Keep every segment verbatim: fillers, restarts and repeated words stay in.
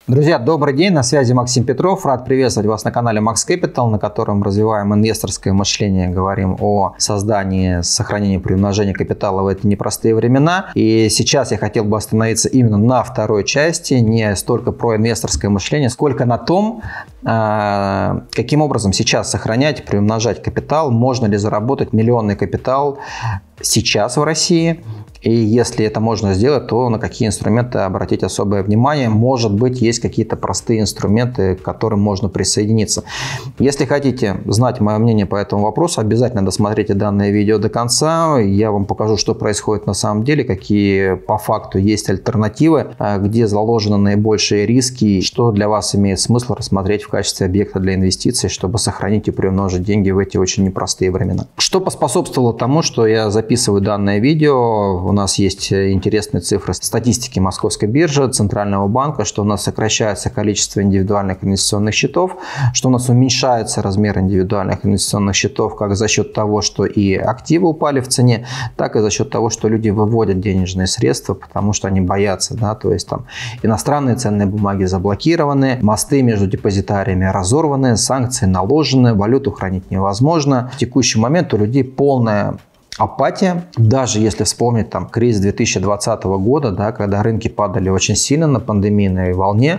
Друзья, добрый день, на связи Максим Петров. Рад приветствовать вас на канале Max Capital, на котором развиваем инвесторское мышление, говорим о создании, сохранении, приумножении капитала в эти непростые времена. И сейчас я хотел бы остановиться именно на второй части, не столько про инвесторское мышление, сколько на том, каким образом сейчас сохранять, приумножать капитал, можно ли заработать миллионный капитал сейчас в России. И если это можно сделать, то на какие инструменты обратить особое внимание. Может быть, есть какие-то простые инструменты, к которым можно присоединиться. Если хотите знать мое мнение по этому вопросу, обязательно досмотрите данное видео до конца. Я вам покажу, что происходит на самом деле, какие по факту есть альтернативы, где заложены наибольшие риски, что для вас имеет смысл рассмотреть в качестве объекта для инвестиций, чтобы сохранить и приумножить деньги в эти очень непростые времена. Что поспособствовало тому, что я записываю данное видео? У нас есть интересные цифры статистики Московской биржи, Центрального банка, что у нас сокращается количество индивидуальных инвестиционных счетов, что у нас уменьшается размер индивидуальных инвестиционных счетов как за счет того, что и активы упали в цене, так и за счет того, что люди выводят денежные средства, потому что они боятся, да, то есть там иностранные ценные бумаги заблокированы, мосты между депозитариями разорваны, санкции наложены, валюту хранить невозможно. В текущий момент у людей полная апатия. Даже если вспомнить там кризис две тысячи двадцатого года, да, когда рынки падали очень сильно на пандемийной волне,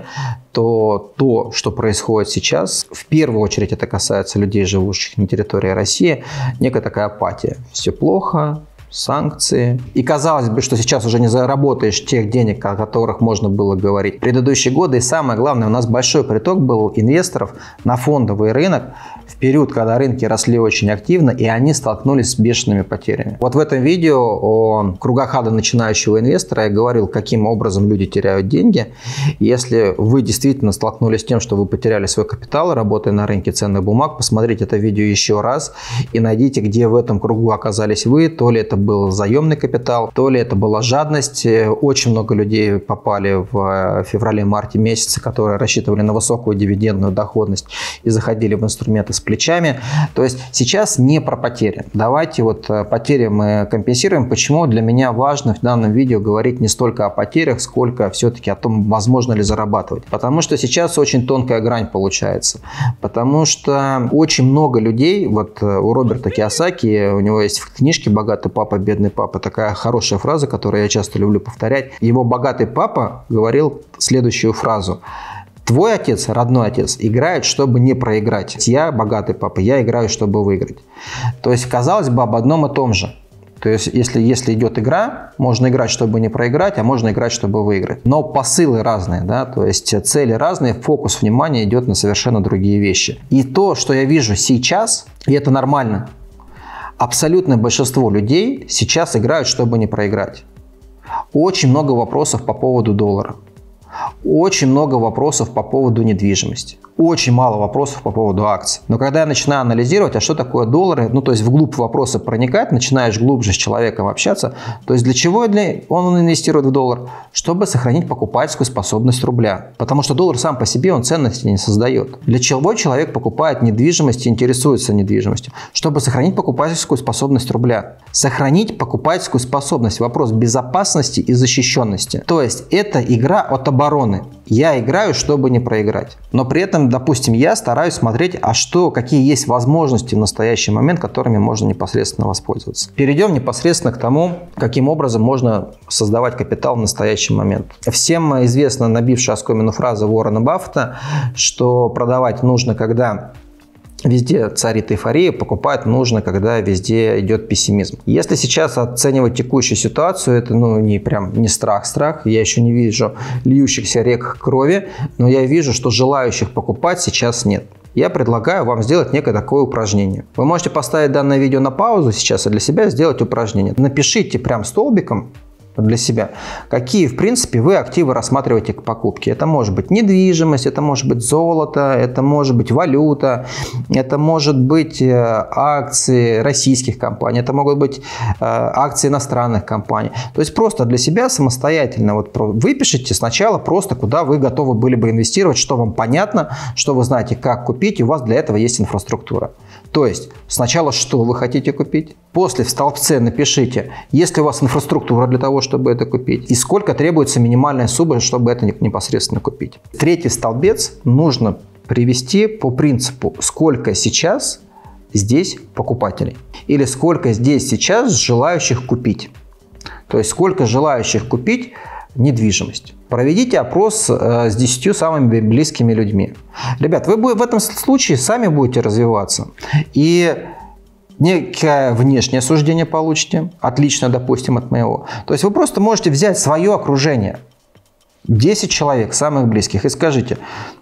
то то, что происходит сейчас, в первую очередь это касается людей, живущих на территории России, некая такая апатия. Все плохо, санкции. И казалось бы, что сейчас уже не заработаешь тех денег, о которых можно было говорить в предыдущие годы. И самое главное, у нас большой приток был инвесторов на фондовый рынок в период, когда рынки росли очень активно, и они столкнулись с бешеными потерями. Вот в этом видео о кругах ада начинающего инвестора я говорил, каким образом люди теряют деньги. Если вы действительно столкнулись с тем, что вы потеряли свой капитал, работая на рынке ценных бумаг, посмотрите это видео еще раз и найдите, где в этом кругу оказались вы. То ли это был заемный капитал, то ли это была жадность. Очень много людей попали в феврале-марте месяце, которые рассчитывали на высокую дивидендную доходность и заходили в инструменты с плечами. То есть сейчас не про потери. Давайте вот потери мы компенсируем. Почему для меня важно в данном видео говорить не столько о потерях, сколько все-таки о том, возможно ли зарабатывать. Потому что сейчас очень тонкая грань получается. Потому что очень много людей, вот у Роберта Кийосаки, у него есть в книжке «Богатый папа, бедный папа» такая хорошая фраза, которую я часто люблю повторять. Его богатый папа говорил следующую фразу: твой отец, родной отец, играет, чтобы не проиграть. Я богатый папа, я играю, чтобы выиграть. То есть, казалось бы, об одном и том же. То есть, если, если идет игра, можно играть, чтобы не проиграть, а можно играть, чтобы выиграть. Но посылы разные, да, то есть цели разные, фокус внимания идет на совершенно другие вещи. И то, что я вижу сейчас, и это нормально, абсолютное большинство людей сейчас играют, чтобы не проиграть. Очень много вопросов по поводу доллара. Очень много вопросов по поводу недвижимости. Очень мало вопросов по поводу акций. Но когда я начинаю анализировать, а что такое доллары, ну то есть вглубь вопроса проникать, начинаешь глубже с человеком общаться, то есть для чего он инвестирует в доллар? Чтобы сохранить покупательскую способность рубля. Потому что доллар сам по себе, он ценности не создает. Для чего человек покупает недвижимость и интересуется недвижимостью? Чтобы сохранить покупательскую способность рубля. Сохранить покупательскую способность. Вопрос безопасности и защищенности. То есть это игра от обороны. Я играю, чтобы не проиграть. Но при этом, допустим, я стараюсь смотреть, а что, какие есть возможности в настоящий момент, которыми можно непосредственно воспользоваться. Перейдем непосредственно к тому, каким образом можно создавать капитал в настоящий момент. Всем известна набившая оскомину фраза Уоррена Баффета, что продавать нужно, когда везде царит эйфория, покупать нужно, когда везде идет пессимизм. Если сейчас оценивать текущую ситуацию, это ну не прям не страх-страх, я еще не вижу льющихся рек крови, но я вижу, что желающих покупать сейчас нет. Я предлагаю вам сделать некое такое упражнение. Вы можете поставить данное видео на паузу сейчас и для себя сделать упражнение. Напишите прям столбиком для себя, какие, в принципе, вы активы рассматриваете к покупке. Это может быть недвижимость, это может быть золото, это может быть валюта, это может быть акции российских компаний, это могут быть акции иностранных компаний. То есть просто для себя самостоятельно вот выпишите сначала просто, куда вы готовы были бы инвестировать, что вам понятно, что вы знаете, как купить, и у вас для этого есть инфраструктура. То есть сначала что вы хотите купить, После в столбце напишите, есть ли у вас инфраструктура для того, чтобы это купить, и сколько требуется минимальная сумма, чтобы это непосредственно купить. Третий столбец нужно привести по принципу, сколько сейчас здесь покупателей, или сколько здесь сейчас желающих купить. То есть сколько желающих купить недвижимость. Проведите опрос э, с десятью самыми близкими людьми. Ребят, вы в этом случае сами будете развиваться. И некое внешнее суждение получите, отличное, допустим, от моего. То есть вы просто можете взять свое окружение, десять человек, самых близких, и скажите,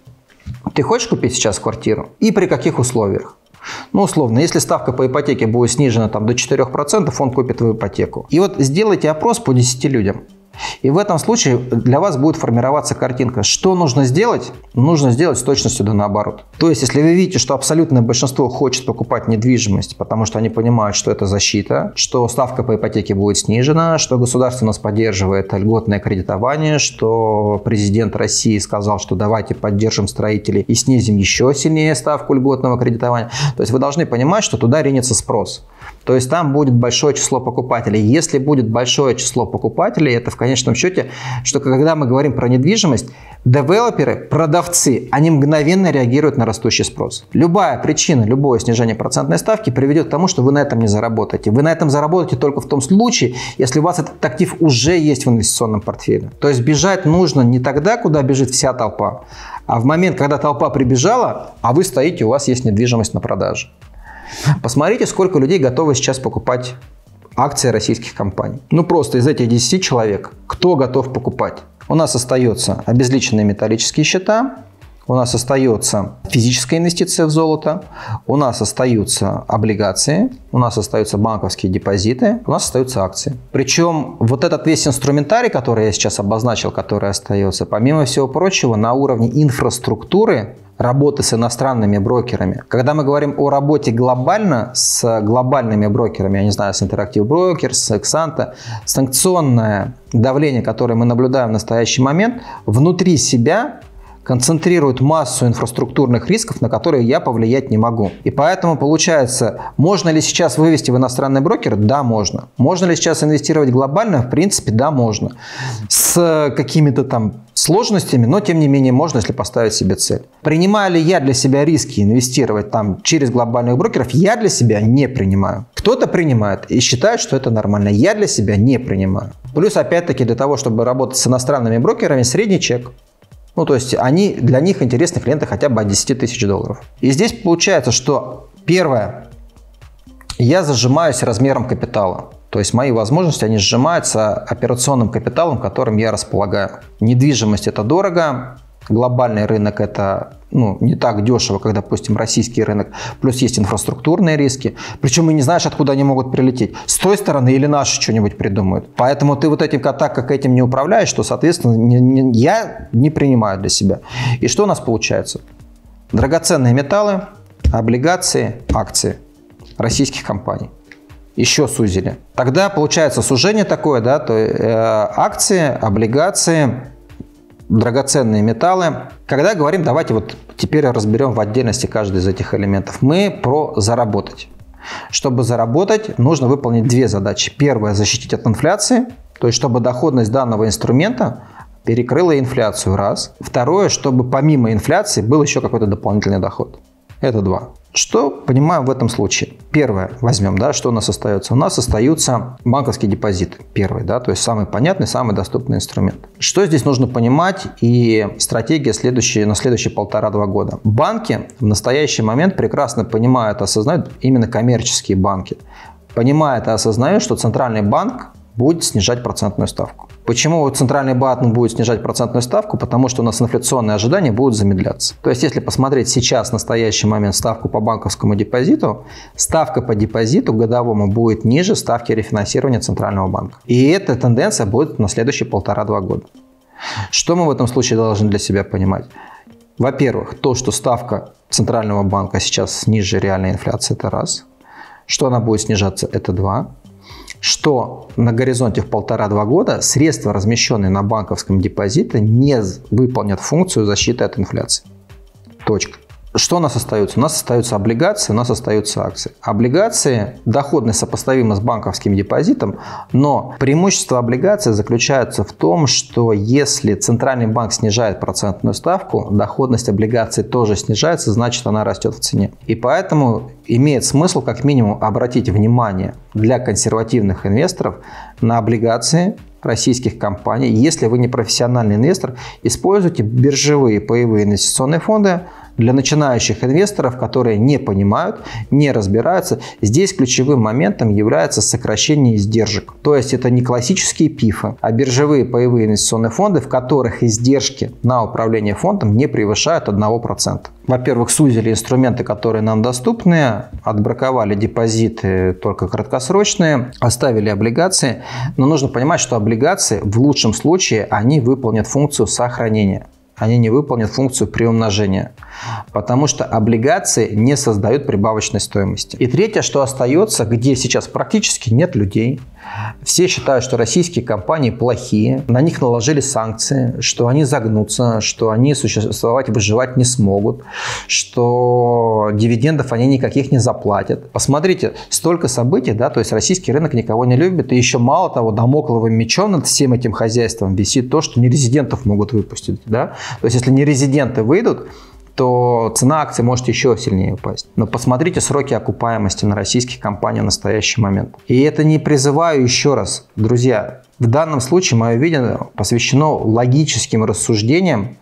ты хочешь купить сейчас квартиру? И при каких условиях? Ну, условно, если ставка по ипотеке будет снижена там, до четырёх процентов, он купит твою ипотеку. И вот сделайте опрос по десяти людям. И в этом случае для вас будет формироваться картинка. Что нужно сделать? Нужно сделать с точностью да наоборот. То есть, если вы видите, что абсолютное большинство хочет покупать недвижимость, потому что они понимают, что это защита, что ставка по ипотеке будет снижена, что государство нас поддерживает льготное кредитование, что президент России сказал, что давайте поддержим строителей и снизим еще сильнее ставку льготного кредитования. То есть, вы должны понимать, что туда ринется спрос. То есть, там будет большое число покупателей. Если будет большое число покупателей, это в конечном счете, что когда мы говорим про недвижимость, девелоперы, продавцы, они мгновенно реагируют на растущий спрос. Любая причина, любое снижение процентной ставки приведет к тому, что вы на этом не заработаете. Вы на этом заработаете только в том случае, если у вас этот актив уже есть в инвестиционном портфеле. То есть бежать нужно не тогда, куда бежит вся толпа, а в момент, когда толпа прибежала, а вы стоите, у вас есть недвижимость на продаже. Посмотрите, сколько людей готовы сейчас покупать акции российских компаний. Ну просто из этих десяти человек, кто готов покупать? У нас остаются обезличенные металлические счета, у нас остается физическая инвестиция в золото, у нас остаются облигации, у нас остаются банковские депозиты, у нас остаются акции. Причем вот этот весь инструментарий, который я сейчас обозначил, который остается, помимо всего прочего, на уровне инфраструктуры, работы с иностранными брокерами. Когда мы говорим о работе глобально с глобальными брокерами, я не знаю, с Interactive Brokers, с Exanta, санкционное давление, которое мы наблюдаем в настоящий момент, внутри себя концентрирует массу инфраструктурных рисков, на которые я повлиять не могу. И поэтому получается, можно ли сейчас вывести в иностранный брокер? Да, можно. Можно ли сейчас инвестировать глобально? В принципе, да, можно. С какими-то там сложностями, но тем не менее можно, если поставить себе цель. Принимаю ли я для себя риски инвестировать там через глобальных брокеров? Я для себя не принимаю. Кто-то принимает и считает, что это нормально. Я для себя не принимаю. Плюс, опять-таки, для того, чтобы работать с иностранными брокерами, средний чек. Ну, то есть они, для них интересны клиенты хотя бы от десяти тысяч долларов. И здесь получается, что первое, я зажимаюсь размером капитала. То есть мои возможности, они сжимаются операционным капиталом, которым я располагаю. Недвижимость – это дорого, глобальный рынок – это ну, не так дешево, как, допустим, российский рынок. Плюс есть инфраструктурные риски. Причем и не знаешь, откуда они могут прилететь. С той стороны или наши что-нибудь придумают. Поэтому ты вот этим, так как этим не управляешь, что, соответственно, не, не, я не принимаю для себя. И что у нас получается? Драгоценные металлы, облигации, акции российских компаний. Еще сузили. Тогда получается сужение такое, да, то э, акции, облигации, драгоценные металлы. Когда говорим, давайте вот теперь разберем в отдельности каждый из этих элементов. Мы про заработать. Чтобы заработать, нужно выполнить две задачи. Первая – защитить от инфляции, то есть чтобы доходность данного инструмента перекрыла инфляцию, раз. Второе, чтобы помимо инфляции был еще какой-то дополнительный доход. Это два. Что понимаем в этом случае? Первое, возьмем, да, что у нас остается? У нас остаются банковские депозиты. Первый, да, то есть самый понятный, самый доступный инструмент. Что здесь нужно понимать и стратегия следующие, на следующие полтора-два года? Банки в настоящий момент прекрасно понимают, осознают, именно коммерческие банки, понимают и осознают, что центральный банк будет снижать процентную ставку. Почему центральный банк будет снижать процентную ставку? Потому что у нас инфляционные ожидания будут замедляться. То есть, если посмотреть сейчас, в настоящий момент, ставку по банковскому депозиту, ставка по депозиту годовому будет ниже ставки рефинансирования центрального банка. И эта тенденция будет на следующие полтора-два года. Что мы в этом случае должны для себя понимать? Во-первых, то, что ставка центрального банка сейчас ниже реальной инфляции, это раз. Что она будет снижаться, это два. Что на горизонте в полтора-два года средства, размещенные на банковском депозите, не выполнят функцию защиты от инфляции. Точка. Что у нас остается? У нас остаются облигации, у нас остаются акции. Облигации, доходность сопоставима с банковским депозитом, но преимущество облигаций заключается в том, что если Центральный банк снижает процентную ставку, доходность облигаций тоже снижается, значит она растет в цене. И поэтому имеет смысл как минимум обратить внимание для консервативных инвесторов на облигации российских компаний. Если вы не профессиональный инвестор, используйте биржевые паевые инвестиционные фонды. Для начинающих инвесторов, которые не понимают, не разбираются, здесь ключевым моментом является сокращение издержек. То есть это не классические пифы, а биржевые паевые инвестиционные фонды, в которых издержки на управление фондом не превышают одного процента. Во-первых, сузили инструменты, которые нам доступны, отбраковали депозиты только краткосрочные, оставили облигации. Но нужно понимать, что облигации в лучшем случае они выполнят функцию сохранения. Они не выполнят функцию приумножения, потому что облигации не создают прибавочной стоимости. И третье, что остается, где сейчас практически нет людей. Все считают, что российские компании плохие, на них наложили санкции, что они загнутся, что они существовать, выживать не смогут, что дивидендов они никаких не заплатят. Посмотрите, столько событий, да, то есть российский рынок никого не любит, и еще мало того, дамокловым мечом над всем этим хозяйством висит то, что нерезидентов могут выпустить, да. То есть если нерезиденты выйдут, то цена акций может еще сильнее упасть. Но посмотрите сроки окупаемости на российских компаниях в настоящий момент. И это не призываю еще раз. Друзья, в данном случае мое видение посвящено логическим рассуждениям,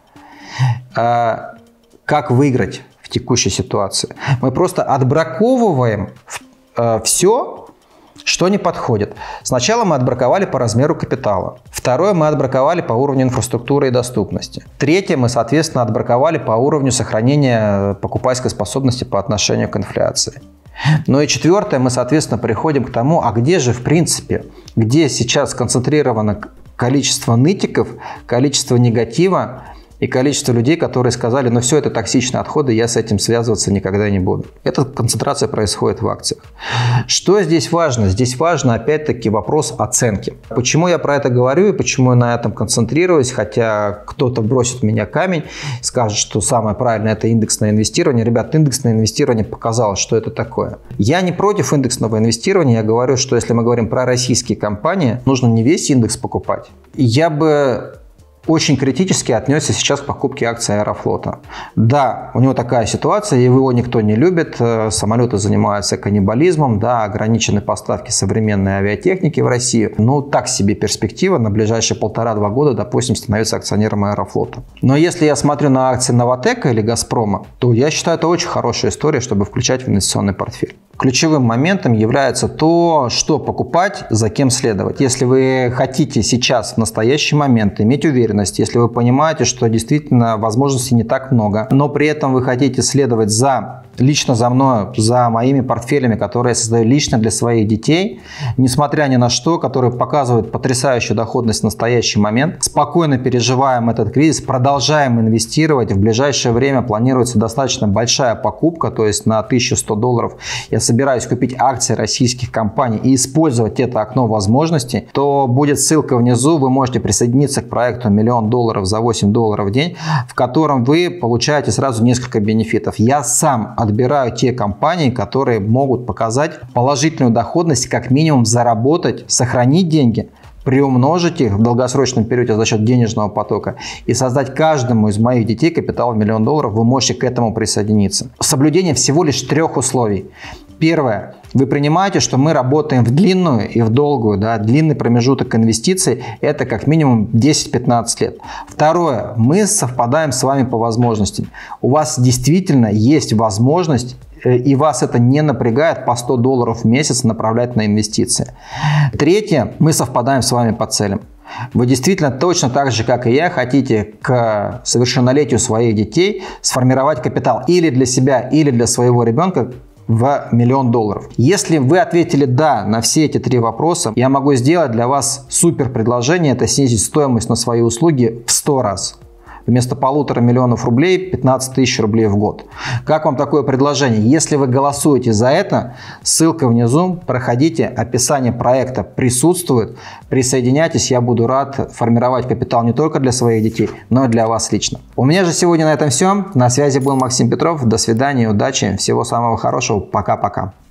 э, как выиграть в текущей ситуации. Мы просто отбраковываем э, все, что не подходит. Сначала мы отбраковали по размеру капитала. Второе, мы отбраковали по уровню инфраструктуры и доступности. Третье, мы, соответственно, отбраковали по уровню сохранения покупательской способности по отношению к инфляции. Ну и четвертое, мы, соответственно, приходим к тому, а где же, в принципе, где сейчас сконцентрировано количество нытиков, количество негатива и количество людей, которые сказали, ну все это токсичные отходы, я с этим связываться никогда не буду. Эта концентрация происходит в акциях. Что здесь важно? Здесь важно опять-таки вопрос оценки. Почему я про это говорю и почему я на этом концентрируюсь, хотя кто-то бросит в меня камень, скажет, что самое правильное это индексное инвестирование. Ребят, индексное инвестирование показало, что это такое. Я не против индексного инвестирования, я говорю, что если мы говорим про российские компании, нужно не весь индекс покупать. Я бы очень критически отнесся сейчас к покупке акций Аэрофлота. Да, у него такая ситуация, его никто не любит, самолеты занимаются каннибализмом, да, ограничены поставки современной авиатехники в Россию. Ну, так себе перспектива на ближайшие полтора-два года, допустим, становиться акционером Аэрофлота. Но если я смотрю на акции Новатэка или Газпрома, то я считаю, это очень хорошая история, чтобы включать в инвестиционный портфель. Ключевым моментом является то, что покупать, за кем следовать. Если вы хотите сейчас, в настоящий момент, иметь уверенность, если вы понимаете, что действительно возможностей не так много, но при этом вы хотите следовать за, лично за мной, за моими портфелями, которые я создаю лично для своих детей, несмотря ни на что, которые показывают потрясающую доходность в настоящий момент, спокойно переживаем этот кризис, продолжаем инвестировать. В ближайшее время планируется достаточно большая покупка, то есть на тысячу сто долларов я собираюсь купить акции российских компаний и использовать это окно возможностей, то будет ссылка внизу, вы можете присоединиться к проекту «Миллион долларов за восемь долларов в день», в котором вы получаете сразу несколько бенефитов. Я сам отбираю те компании, которые могут показать положительную доходность, как минимум заработать, сохранить деньги, приумножить их в долгосрочном периоде за счет денежного потока и создать каждому из моих детей капитал в миллион долларов, вы можете к этому присоединиться. Соблюдение всего лишь трех условий. Первое. Вы принимаете, что мы работаем в длинную и в долгую. Да? Длинный промежуток инвестиций – это как минимум десять-пятнадцать лет. Второе. Мы совпадаем с вами по возможностям. У вас действительно есть возможность, и вас это не напрягает, по сто долларов в месяц направлять на инвестиции. Третье. Мы совпадаем с вами по целям. Вы действительно точно так же, как и я, хотите к совершеннолетию своих детей сформировать капитал или для себя, или для своего ребенка в миллион долларов. Если вы ответили «да» на все эти три вопроса, я могу сделать для вас супер предложение, это снизить стоимость на свои услуги в сто раз. вместо полутора миллионов рублей пятнадцать тысяч рублей в год. Как вам такое предложение? Если вы голосуете за это, ссылка внизу, проходите, описание проекта присутствует, присоединяйтесь, я буду рад формировать капитал не только для своих детей, но и для вас лично. У меня же сегодня на этом все. На связи был Максим Петров. До свидания, удачи, всего самого хорошего. Пока-пока.